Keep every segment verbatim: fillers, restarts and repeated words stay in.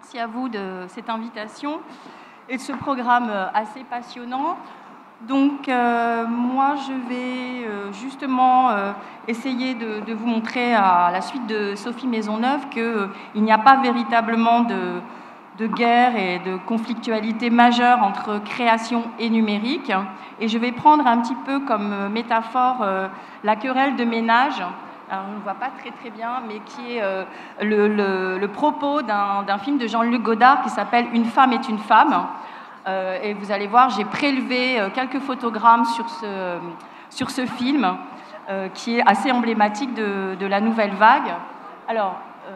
Merci à vous de cette invitation et de ce programme assez passionnant. Donc, euh, moi, je vais euh, justement euh, essayer de, de vous montrer, à la suite de Sophie Maisonneuve, qu'il euh, n'y a pas véritablement de, de guerre et de conflictualité majeure entre création et numérique. Et je vais prendre un petit peu comme métaphore euh, la querelle de ménage. Alors, on ne voit pas très très bien, mais qui est euh, le, le, le propos d'un film de Jean-Luc Godard qui s'appelle « Une femme est une femme ». Euh, et vous allez voir, j'ai prélevé euh, quelques photogrammes sur ce, sur ce film, euh, qui est assez emblématique de, de la nouvelle vague. Alors, euh,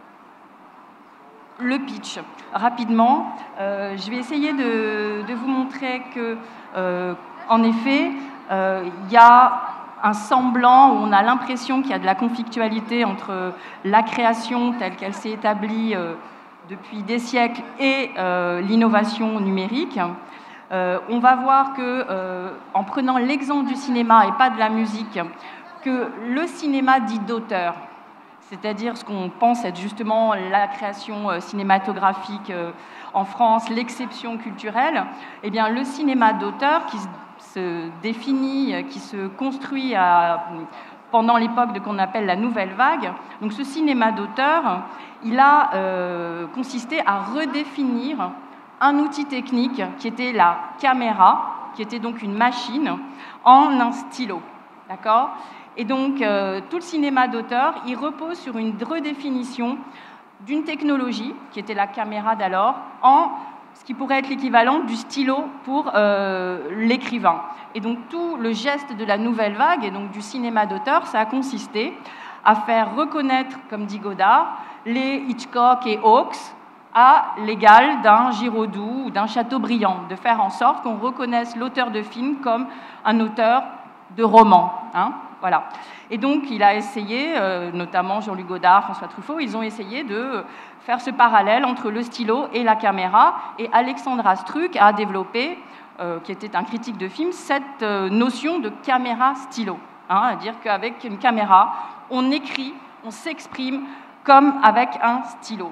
le pitch, rapidement. Euh, je vais essayer de, de vous montrer que, euh, en effet, euh, il y a un semblant où on a l'impression qu'il y a de la conflictualité entre la création telle qu'elle s'est établie euh, depuis des siècles et euh, l'innovation numérique. Euh, on va voir que, euh, en prenant l'exemple du cinéma et pas de la musique, que le cinéma dit d'auteur, c'est-à-dire ce qu'on pense être justement la création euh, cinématographique euh, en France, l'exception culturelle, eh bien le cinéma d'auteur qui se définit, qui se construit à, pendant l'époque de qu'on appelle la nouvelle vague. Donc ce cinéma d'auteur, il a euh, consisté à redéfinir un outil technique qui était la caméra, qui était donc une machine, en un stylo. D'accord ? Et donc euh, tout le cinéma d'auteur, il repose sur une redéfinition d'une technologie, qui était la caméra d'alors, en ce qui pourrait être l'équivalent du stylo pour euh, l'écrivain. Et donc tout le geste de la nouvelle vague, et donc du cinéma d'auteur, ça a consisté à faire reconnaître, comme dit Godard, les Hitchcock et Hawks à l'égal d'un Giraudoux ou d'un Chateaubriand, de faire en sorte qu'on reconnaisse l'auteur de film comme un auteur de roman. Hein, voilà. Et donc il a essayé, euh, notamment Jean-Luc Godard, François Truffaut, ils ont essayé de faire ce parallèle entre le stylo et la caméra, et Alexandre Astruc a développé, euh, qui était un critique de film, cette euh, notion de caméra-stylo, hein, c'est-à-dire qu'avec une caméra, on écrit, on s'exprime comme avec un stylo.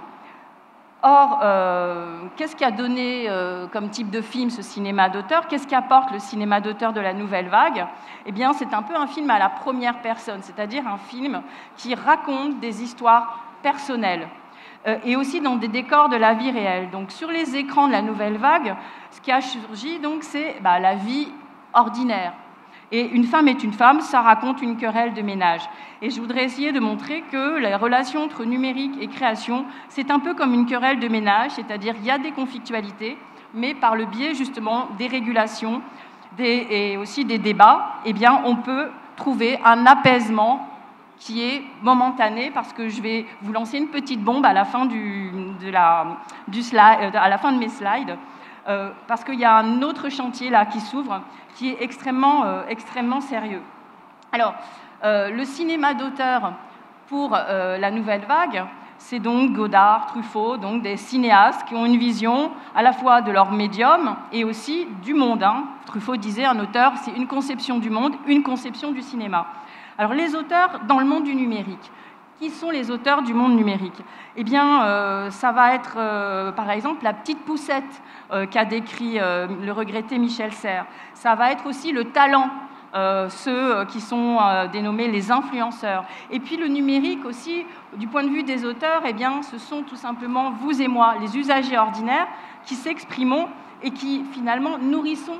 Or, euh, qu'est-ce qui a donné euh, comme type de film ce cinéma d'auteur? Qu'est-ce qu'apporte le cinéma d'auteur de la nouvelle vague? Eh bien, c'est un peu un film à la première personne, c'est-à-dire un film qui raconte des histoires personnelles, euh, et aussi dans des décors de la vie réelle. Donc, sur les écrans de la nouvelle vague, ce qui a surgi, donc, c'est bah, la vie ordinaire. Et Une femme est une femme, ça raconte une querelle de ménage. Et je voudrais essayer de montrer que la relation entre numérique et création, c'est un peu comme une querelle de ménage, c'est-à-dire il y a des conflictualités, mais par le biais justement des régulations des, et aussi des débats, eh bien, on peut trouver un apaisement qui est momentané, parce que je vais vous lancer une petite bombe à la fin, du, de, la, du slide, à la fin de mes slides. Euh, parce qu'il y a un autre chantier là qui s'ouvre, qui est extrêmement, euh, extrêmement sérieux. Alors, euh, le cinéma d'auteur pour euh, la nouvelle vague, c'est donc Godard, Truffaut, donc des cinéastes qui ont une vision à la fois de leur médium et aussi du monde. Hein. Truffaut disait, un auteur, c'est une conception du monde, une conception du cinéma. Alors, les auteurs dans le monde du numérique. Qui sont les auteurs du monde numérique? Eh bien, euh, ça va être, euh, par exemple, la petite poussette euh, qu'a décrit euh, le regretté Michel Serres. Ça va être aussi le talent, euh, ceux qui sont euh, dénommés les influenceurs. Et puis le numérique aussi, du point de vue des auteurs, eh bien, ce sont tout simplement vous et moi, les usagers ordinaires, qui s'exprimons et qui, finalement, nourrissons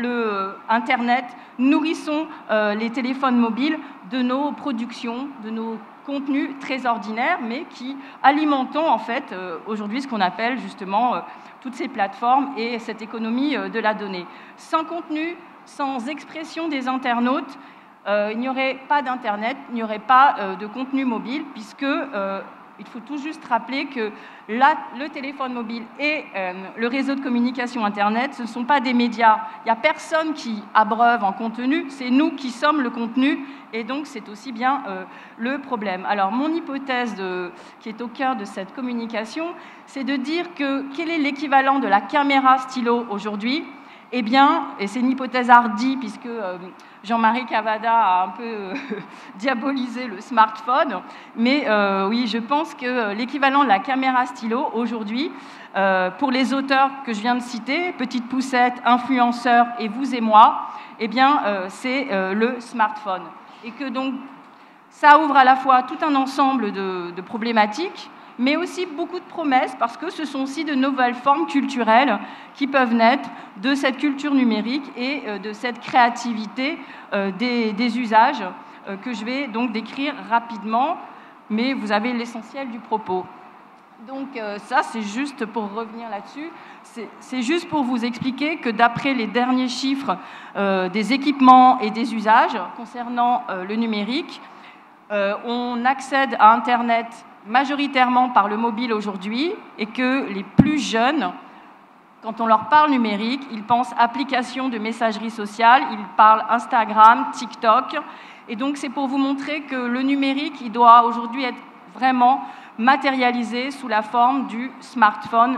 le Internet, nourrissons euh, les téléphones mobiles de nos productions, de nos contenus très ordinaires, mais qui alimentons en fait euh, aujourd'hui ce qu'on appelle justement euh, toutes ces plateformes et cette économie euh, de la donnée. Sans contenu, sans expression des internautes, euh, il n'y aurait pas d'Internet, il n'y aurait pas euh, de contenu mobile, puisque euh, il faut tout juste rappeler que la, le téléphone mobile et euh, le réseau de communication Internet, ce ne sont pas des médias. Il n'y a personne qui abreuve en contenu, c'est nous qui sommes le contenu, et donc c'est aussi bien euh, le problème. Alors mon hypothèse de, qui est au cœur de cette communication, c'est de dire que quel est l'équivalent de la caméra stylo aujourd'hui? Eh bien, et c'est une hypothèse hardie, puisque euh, Jean-Marie Cavada a un peu euh, diabolisé le smartphone, mais euh, oui, je pense que l'équivalent de la caméra stylo, aujourd'hui, euh, pour les auteurs que je viens de citer, Petite Poucette, Influenceurs et Vous et Moi, eh bien, euh, c'est euh, le smartphone. Et que donc, ça ouvre à la fois tout un ensemble de, de problématiques, mais aussi beaucoup de promesses, parce que ce sont aussi de nouvelles formes culturelles qui peuvent naître de cette culture numérique et de cette créativité des, des usages que je vais donc décrire rapidement, mais vous avez l'essentiel du propos. Donc ça, c'est juste pour revenir là-dessus, c'est juste pour vous expliquer que d'après les derniers chiffres euh, des équipements et des usages concernant euh, le numérique, euh, on accède à Internet majoritairement par le mobile aujourd'hui, et que les plus jeunes, quand on leur parle numérique, ils pensent application de messagerie sociale, ils parlent Instagram, TikTok, et donc c'est pour vous montrer que le numérique, il doit aujourd'hui être vraiment matérialisé sous la forme du smartphone,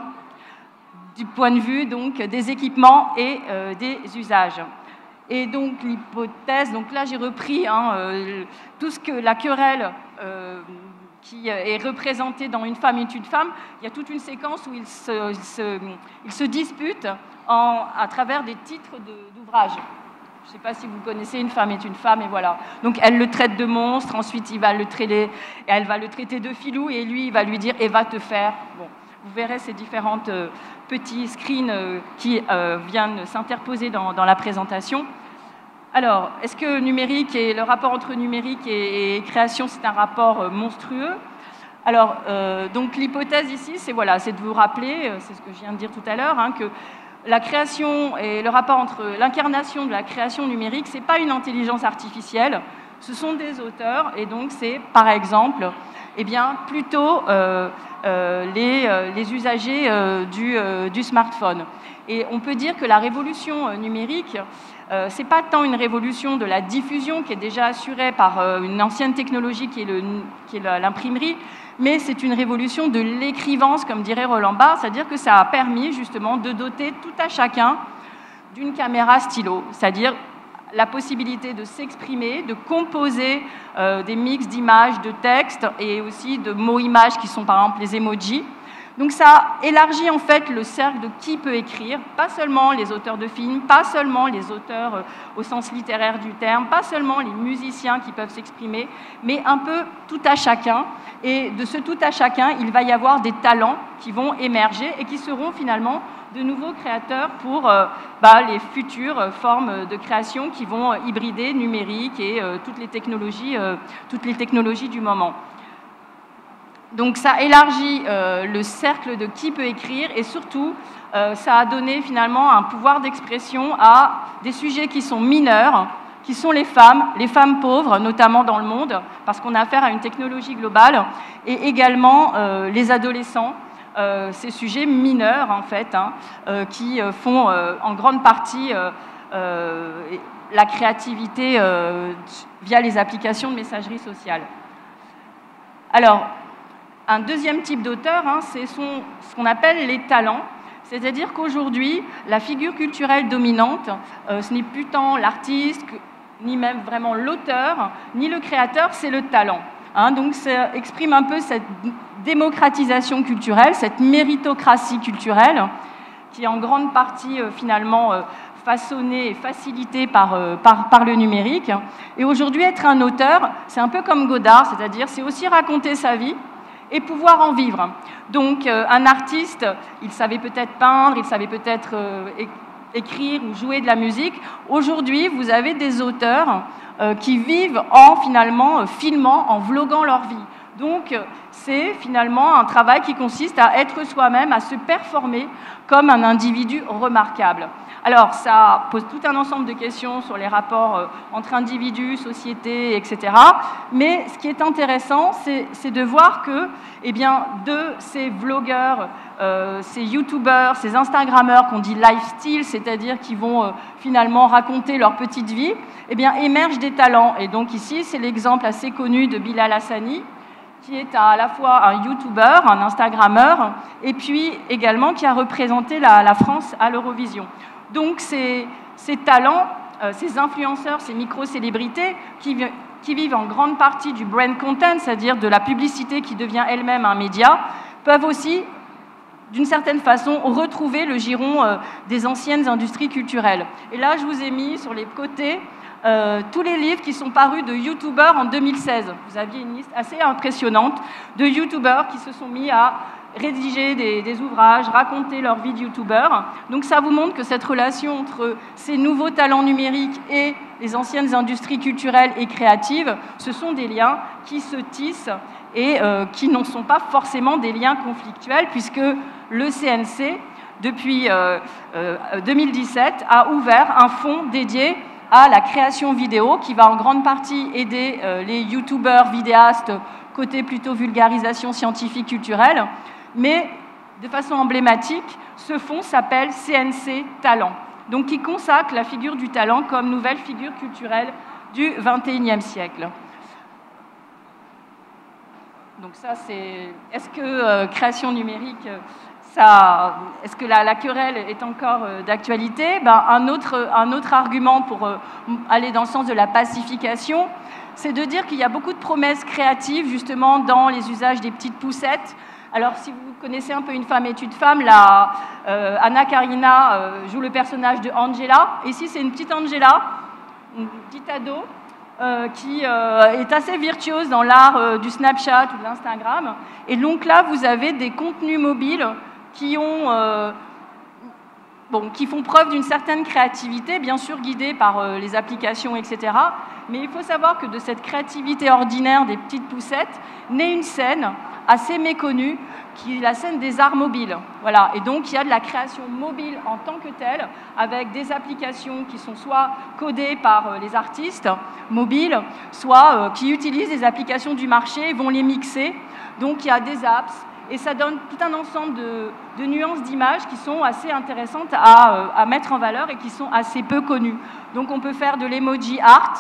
du point de vue donc des équipements et euh, des usages. Et donc l'hypothèse, donc là j'ai repris hein, euh, tout ce que la querelle euh, qui est représenté dans Une femme est une femme, il y a toute une séquence où ils se, ils se, ils se disputent en, à travers des titres d'ouvrages. Je ne sais pas si vous connaissez Une femme est une femme, et voilà. Donc elle le traite de monstre, ensuite il va le traiter, elle va le traiter de filou, et lui il va lui dire « et va te faire ». Bon, vous verrez ces différentes euh, petits screens euh, qui euh, viennent s'interposer dans, dans la présentation. Alors, est-ce que numérique et le rapport entre numérique et, et création, c'est un rapport euh, monstrueux? Alors, euh, donc l'hypothèse ici, c'est voilà, c'est de vous rappeler, c'est ce que je viens de dire tout à l'heure, hein, que la création et le rapport entre l'incarnation de la création numérique, c'est pas une intelligence artificielle, ce sont des auteurs, et donc c'est, par exemple, eh bien, plutôt euh, euh, les, euh, les usagers euh, du, euh, du smartphone. Et on peut dire que la révolution euh, numérique, Euh, ce n'est pas tant une révolution de la diffusion qui est déjà assurée par euh, une ancienne technologie qui est l'imprimerie, mais c'est une révolution de l'écrivance, comme dirait Roland Barthes, c'est-à-dire que ça a permis justement de doter tout à chacun d'une caméra stylo, c'est-à-dire la possibilité de s'exprimer, de composer euh, des mix d'images, de textes et aussi de mots-images qui sont par exemple les emojis. Donc ça élargit en fait le cercle de qui peut écrire, pas seulement les auteurs de films, pas seulement les auteurs euh, au sens littéraire du terme, pas seulement les musiciens qui peuvent s'exprimer, mais un peu tout à chacun. Et de ce tout à chacun, il va y avoir des talents qui vont émerger et qui seront finalement de nouveaux créateurs pour euh, bah, les futures formes de création qui vont euh, hybrider numérique et euh, toutes les technologies, euh, toutes les technologies du moment. Donc ça élargit euh, le cercle de qui peut écrire, et surtout euh, ça a donné finalement un pouvoir d'expression à des sujets qui sont mineurs, qui sont les femmes, les femmes pauvres notamment dans le monde, parce qu'on a affaire à une technologie globale, et également euh, les adolescents, euh, ces sujets mineurs en fait, hein, euh, qui euh, font euh, en grande partie euh, euh, la créativité euh, via les applications de messagerie sociale. Alors, un deuxième type d'auteur, hein, c'est ce qu'on appelle les talents. C'est-à-dire qu'aujourd'hui, la figure culturelle dominante, euh, ce n'est plus tant l'artiste, ni même vraiment l'auteur, ni le créateur, c'est le talent. Hein, donc ça exprime un peu cette démocratisation culturelle, cette méritocratie culturelle, qui est en grande partie euh, finalement euh, façonnée et facilitée par, euh, par, par le numérique. Et aujourd'hui, être un auteur, c'est un peu comme Godard, c'est-à-dire c'est aussi raconter sa vie, et pouvoir en vivre. Donc, euh, un artiste, il savait peut-être peindre, il savait peut-être euh, écrire ou jouer de la musique. Aujourd'hui, vous avez des auteurs euh, qui vivent en, finalement, euh, filmant, en vloguant leur vie. Donc, euh, c'est finalement un travail qui consiste à être soi-même, à se performer comme un individu remarquable. Alors, ça pose tout un ensemble de questions sur les rapports euh, entre individus, société, et cetera. Mais ce qui est intéressant, c'est de voir que, eh bien, de ces vlogueurs, euh, ces youtubeurs, ces instagrammeurs qu'on dit lifestyle, c'est-à-dire qui vont euh, finalement raconter leur petite vie, eh bien, émergent des talents. Et donc ici, c'est l'exemple assez connu de Bilal Hassani, qui est à la fois un youtubeur, un instagrammeur, et puis également qui a représenté la, la France à l'Eurovision. Donc ces, ces talents, euh, ces influenceurs, ces micro-célébrités qui, qui vivent en grande partie du brand content, c'est-à-dire de la publicité qui devient elle-même un média, peuvent aussi, d'une certaine façon, retrouver le giron euh, des anciennes industries culturelles. Et là, je vous ai mis sur les côtés euh, tous les livres qui sont parus de youtubeurs en deux mille seize. Vous aviez une liste assez impressionnante de youtubeurs qui se sont mis à rédiger des, des ouvrages, raconter leur vie de youtubeur. Donc ça vous montre que cette relation entre ces nouveaux talents numériques et les anciennes industries culturelles et créatives, ce sont des liens qui se tissent et euh, qui n'en sont pas forcément des liens conflictuels, puisque le C N C, depuis euh, euh, deux mille dix-sept, a ouvert un fonds dédié à la création vidéo qui va en grande partie aider euh, les youtubeurs, vidéastes, côté plutôt vulgarisation scientifique culturelle. Mais de façon emblématique, ce fonds s'appelle C N C Talent, donc qui consacre la figure du talent comme nouvelle figure culturelle du vingt et unième siècle. Donc ça, c'est... Est-ce que euh, création numérique, ça... est-ce que la, la querelle est encore euh, d'actualité? Ben, un, autre, un autre argument pour euh, aller dans le sens de la pacification, c'est de dire qu'il y a beaucoup de promesses créatives, justement, dans les usages des petites poussettes. Alors, si vous connaissez un peu Une femme est une femme, la, euh, Anna Karina euh, joue le personnage de Angela. Ici, c'est une petite Angela, une petite ado, euh, qui euh, est assez virtuose dans l'art euh, du Snapchat ou de l'Instagram. Et donc là, vous avez des contenus mobiles qui ont... Euh, Bon, qui font preuve d'une certaine créativité, bien sûr guidée par euh, les applications, et cetera. Mais il faut savoir que de cette créativité ordinaire des petites poussettes naît une scène assez méconnue, qui est la scène des arts mobiles. Voilà. Et donc, il y a de la création mobile en tant que telle, avec des applications qui sont soit codées par euh, les artistes mobiles, soit euh, qui utilisent des applications du marché et vont les mixer. Donc, il y a des apps. Et ça donne tout un ensemble de, de nuances d'images qui sont assez intéressantes à, à mettre en valeur et qui sont assez peu connues. Donc on peut faire de l'emoji art,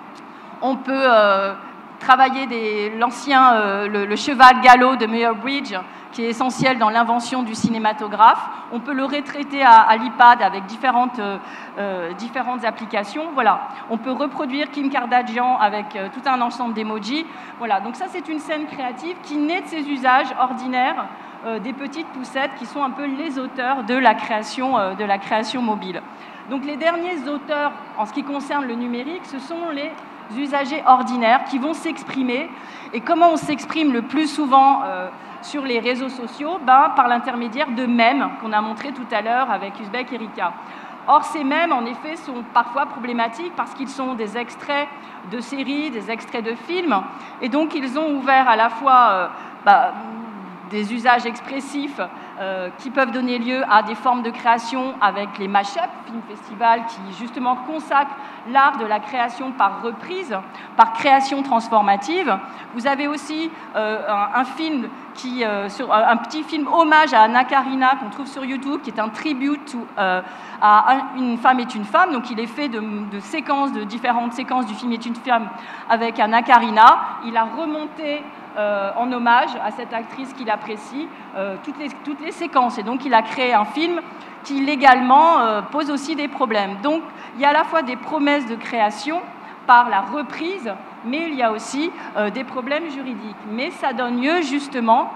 on peut euh, travailler l'ancien, euh, le, le cheval galop de Muybridge, qui est essentiel dans l'invention du cinématographe. On peut le retraiter à, à l'iPad avec différentes, euh, euh, différentes applications. Voilà. On peut reproduire Kim Kardashian avec euh, tout un ensemble d'emojis. Voilà. Donc ça, c'est une scène créative qui naît de ces usages ordinaires euh, des petites poussettes qui sont un peu les auteurs de la création, euh, de la création mobile. Donc les derniers auteurs en ce qui concerne le numérique, ce sont les usagers ordinaires qui vont s'exprimer. Et comment on s'exprime le plus souvent euh, sur les réseaux sociaux? Ben, par l'intermédiaire de mèmes qu'on a montré tout à l'heure avec Uzbek et Rika. Or, ces mèmes, en effet, sont parfois problématiques parce qu'ils sont des extraits de séries, des extraits de films, et donc ils ont ouvert à la fois euh, bah, des usages expressifs euh, qui peuvent donner lieu à des formes de création avec les mash-up, film festival, qui justement consacrent l'art de la création par reprise, par création transformative. Vous avez aussi euh, un, un film qui, euh, sur, un petit film hommage à Anna Karina qu'on trouve sur YouTube, qui est un tribute to, euh, à un, Une femme est une femme. Donc il est fait de, de séquences, de différentes séquences du film est une femme avec Anna Karina. Il a remonté Euh, en hommage à cette actrice qu'il apprécie, euh, toutes, les, toutes les séquences. Et donc, il a créé un film qui, légalement, euh, pose aussi des problèmes. Donc, il y a à la fois des promesses de création par la reprise, mais il y a aussi euh, des problèmes juridiques. Mais ça donne lieu, justement,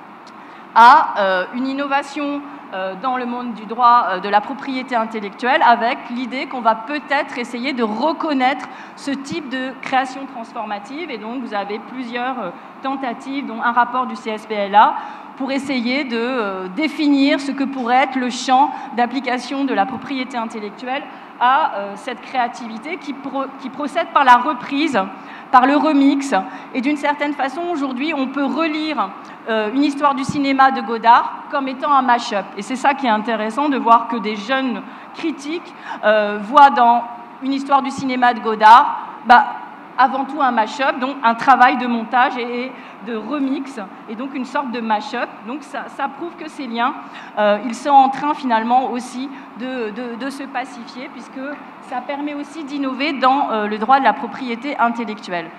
à euh, une innovation euh, dans le monde du droit euh, de la propriété intellectuelle, avec l'idée qu'on va peut-être essayer de reconnaître ce type de création transformative. Et donc, vous avez plusieurs euh, tentatives, dont un rapport du C S P L A, pour essayer de euh, définir ce que pourrait être le champ d'application de la propriété intellectuelle à euh, cette créativité qui, pro qui procède par la reprise, par le remix. Et d'une certaine façon, aujourd'hui, on peut relire euh, une histoire du cinéma de Godard comme étant un mash-up. Et c'est ça qui est intéressant, de voir que des jeunes critiques euh, voient dans une histoire du cinéma de Godard, bah, avant tout un mash-up, donc un travail de montage et de remix, et donc une sorte de mash-up. Donc ça, ça prouve que ces liens, euh, ils sont en train finalement aussi de, de, de se pacifier, puisque ça permet aussi d'innover dans euh, le droit de la propriété intellectuelle.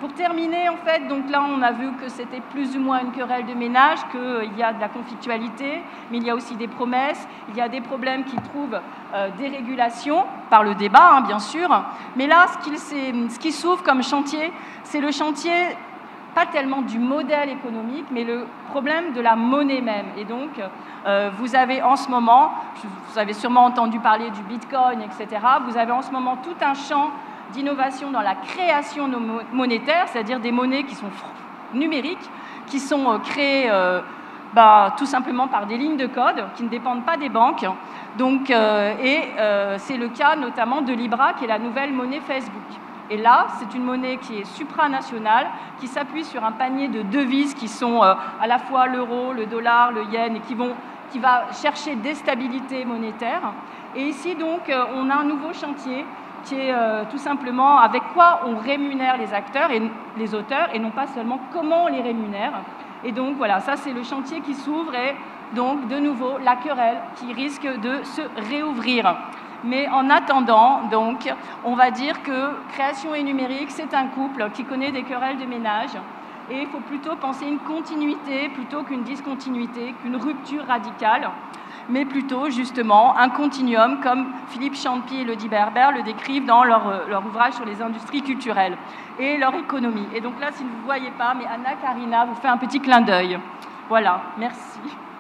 Pour terminer, en fait, donc là, on a vu que c'était plus ou moins une querelle de ménage, qu'il y a de la conflictualité, mais il y a aussi des promesses, il y a des problèmes qui trouvent euh, des régulations, par le débat, hein, bien sûr. Mais là, ce qui, ce qui s'ouvre comme chantier, c'est le chantier, pas tellement du modèle économique, mais le problème de la monnaie même. Et donc, euh, vous avez en ce moment, vous avez sûrement entendu parler du Bitcoin, et cetera, vous avez en ce moment tout un champ d'innovation dans la création monétaire, c'est-à-dire des monnaies qui sont numériques, qui sont créées euh, bah, tout simplement par des lignes de code qui ne dépendent pas des banques. Donc, euh, et euh, c'est le cas notamment de Libra, qui est la nouvelle monnaie Facebook. Et là, c'est une monnaie qui est supranationale, qui s'appuie sur un panier de devises qui sont euh, à la fois l'euro, le dollar, le yen, et qui, vont, qui va chercher des stabilités monétaires. Et ici, donc, euh, on a un nouveau chantier qui est euh, tout simplement avec quoi on rémunère les acteurs et les auteurs, et non pas seulement comment on les rémunère. Et donc voilà, ça c'est le chantier qui s'ouvre, et donc de nouveau la querelle qui risque de se réouvrir. Mais en attendant, donc, on va dire que création et numérique, c'est un couple qui connaît des querelles de ménage, et il faut plutôt penser une continuité plutôt qu'une discontinuité, qu'une rupture radicale, mais plutôt justement un continuum, comme Philippe Champy et Lodi Berber le décrivent dans leur, leur ouvrage sur les industries culturelles et leur économie. Et donc là, si vous ne voyez pas, mais Anna Karina vous fait un petit clin d'œil. Voilà, merci.